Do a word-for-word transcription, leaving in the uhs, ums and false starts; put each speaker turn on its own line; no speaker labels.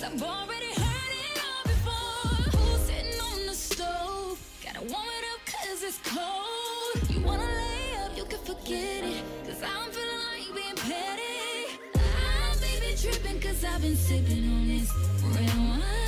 I've already heard it all before. Who's sitting on the stove? Gotta warm it up cause it's cold. You wanna lay up, you can forget it, cause I'm feeling like being petty. I may be tripping cause I've been sipping on this red wine.